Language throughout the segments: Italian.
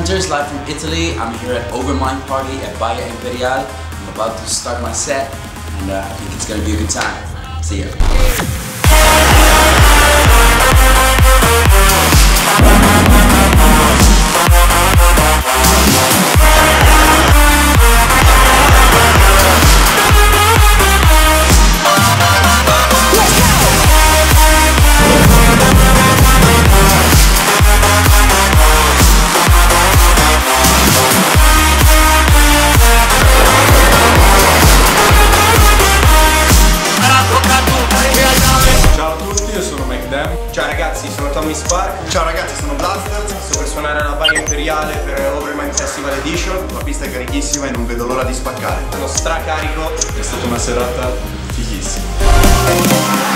Hunters, live from Italy. I'm here at Overmind Party at Baia Imperial. I'm about to start my set, and I think it's gonna be a good time. See ya. Ciao ragazzi, sono Tommy Spark. Ciao ragazzi, sono Blaster. Sto per suonare alla Baia Imperiale per Overmind Festival Edition. La pista è carichissima e non vedo l'ora di spaccare. Sono stracarico. È stata una serata fighissima.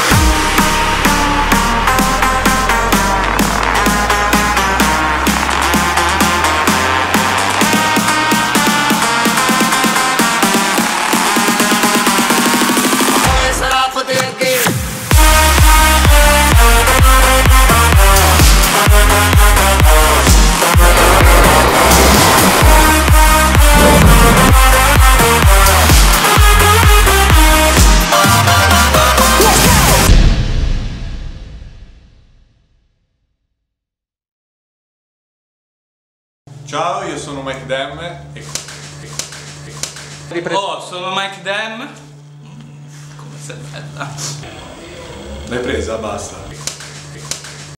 Ciao, io sono Mike Dem Oh, sono Mike Dem. Come sei bella. L'hai presa? Basta.